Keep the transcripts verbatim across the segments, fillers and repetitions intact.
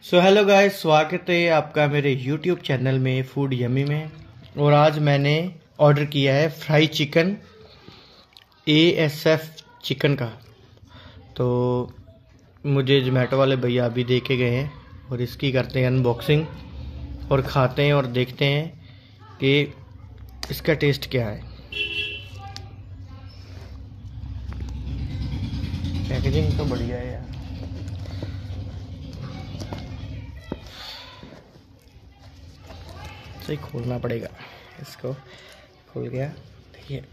So hello guys, स्वागत है आपका मेरे यूट्यूब चैनल में फूड यमी में। और आज मैंने ऑर्डर किया है fry chicken A S F chicken का। तो मुझे जोमेटो वाले भैया अभी दे के गए हैं और इसकी करते हैं अनबॉक्सिंग और खाते हैं और देखते हैं कि इसका टेस्ट क्या है। पैकेजिंग तो बढ़िया है यार। सही खोलना पड़ेगा इसको। खुल गया। देखिए,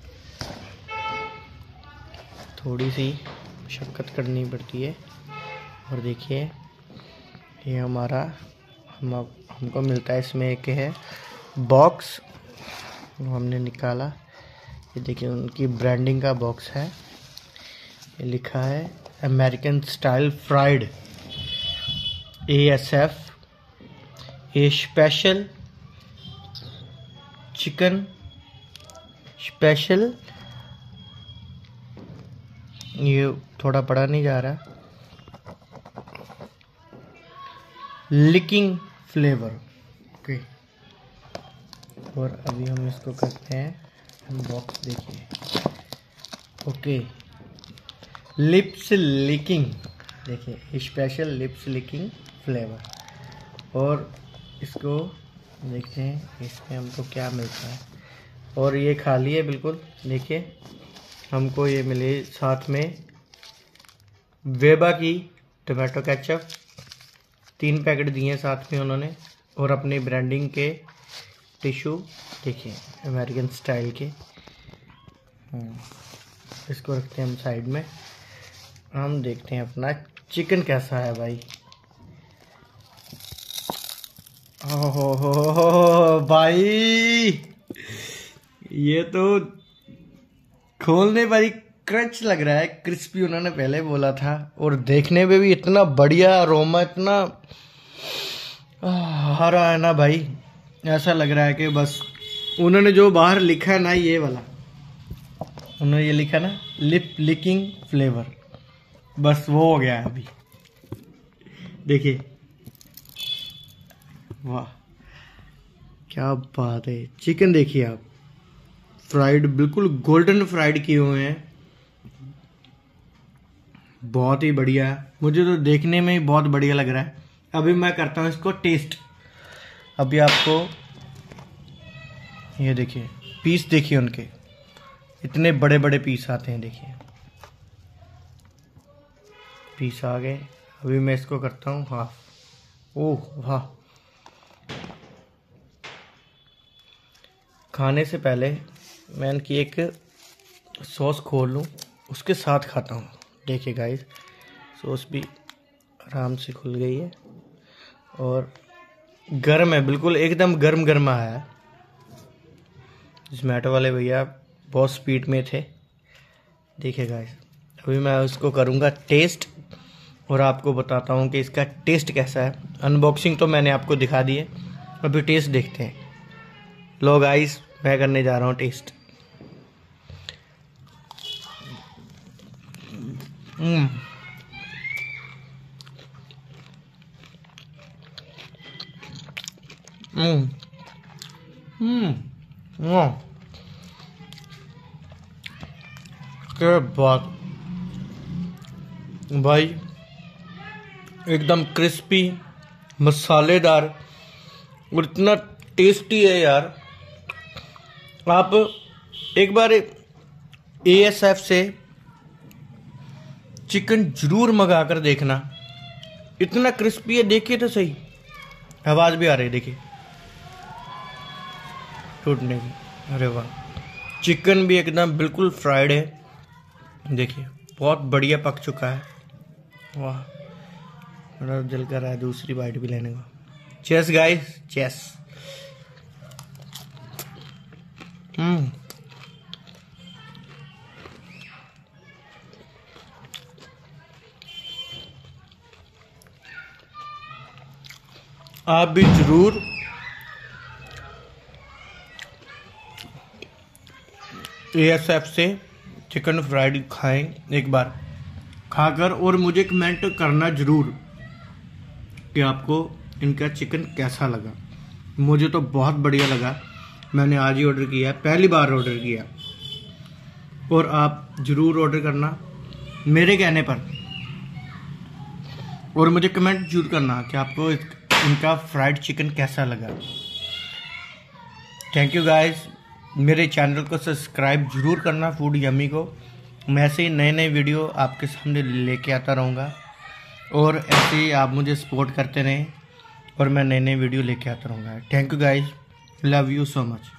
थोड़ी सी मशक्क़त करनी पड़ती है। और देखिए, ये हमारा हम हमको मिलता है। इसमें एक है बॉक्स, वो हमने निकाला। ये देखिए, उनकी ब्रांडिंग का बॉक्स है। ये लिखा है American style fried A S F, a special chicken special. ये थोड़ा बड़ा नहीं जा रहा। Licking flavour. ओके, और अभी हम इसको करते हैं बॉक्स। देखिए, ओके, लिप्स लिकिंग। देखिए, स्पेशल लिप्स लिकिंग फ्लेवर। और इसको देखते हैं इसमें हमको क्या मिलता है। और ये खाली है बिल्कुल। देखिए, हमको ये मिले साथ में वेबा की टोमेटो केचप, तीन पैकेट दिए साथ में उन्होंने। और अपनी ब्रांडिंग के टिश्यू, देखिए अमेरिकन स्टाइल के। इसको रखते हैं हम साइड में। हम देखते हैं अपना चिकन कैसा है भाई। ओहो हो हो भाई, ये तो खोलने पर ही क्रंच लग रहा है। क्रिस्पी उन्होंने पहले बोला था। और देखने में भी इतना बढ़िया अरोमा, इतना हरा है ना भाई। ऐसा लग रहा है कि बस उन्होंने जो बाहर लिखा है ना, ये वाला उन्होंने ये लिखा ना, लिप लिकिंग फ्लेवर, बस वो हो गया है अभी। देखिए, वाह क्या बात है। चिकन देखिए आप, फ्राइड, बिल्कुल गोल्डन फ्राइड किए हुए हैं। बहुत ही बढ़िया है। मुझे तो देखने में ही बहुत बढ़िया लग रहा है। अभी मैं करता हूँ इसको टेस्ट। अभी आपको ये देखिए, पीस देखिए उनके, इतने बड़े बड़े पीस आते हैं। देखिए, पीस आ गए। अभी मैं इसको करता हूँ हाफ। ओह वाह, खाने से पहले मैं इनकी एक सॉस खोल लूँ, उसके साथ खाता हूँ। देखिए गाइस, सॉस भी आराम से खुल गई है और गर्म है, बिल्कुल एकदम गर्म गर्म आया है। जोमेटो वाले भैया बहुत स्पीड में थे। देखिए गाइस, अभी मैं उसको करूँगा टेस्ट और आपको बताता हूँ कि इसका टेस्ट कैसा है। अनबॉक्सिंग तो मैंने आपको दिखा दी है, अभी टेस्ट देखते हैं। लो गाइस, मैं करने जा रहा हूँ टेस्ट। हम्म हम्म हम्म क्या बात भाई, एकदम क्रिस्पी, मसालेदार और इतना टेस्टी है यार। आप एक बार ए एस एफ से चिकन जरूर मंगा कर देखना, इतना क्रिस्पी है। देखिए तो सही, आवाज भी आ रही है, देखिए टूटने की। अरे वाह, चिकन भी एकदम बिल्कुल फ्राइड है। देखिए, बहुत बढ़िया पक चुका है। वाह, बड़ा दिल कर रहा है दूसरी बाइट भी लेने का। Chess guys, chess. हम्म आप भी जरूर ए एस एफ से चिकन फ्राइड खाएं एक बार खाकर, और मुझे कमेंट करना जरूर कि आपको इनका चिकन कैसा लगा। मुझे तो बहुत बढ़िया लगा। मैंने आज ही ऑर्डर किया है, पहली बार ऑर्डर किया, और आप ज़रूर ऑर्डर करना मेरे कहने पर, और मुझे कमेंट जरूर करना कि आपको इनका फ्राइड चिकन कैसा लगा। Thank you guys. मेरे चैनल को सब्सक्राइब जरूर करना फूड यम्मी को। मैं ऐसे ही नए नए वीडियो आपके सामने लेके आता रहूँगा, और ऐसे ही आप मुझे सपोर्ट करते रहें और मैं नए नए वीडियो लेके आता रहूँगा। Thank you guys, love you so much.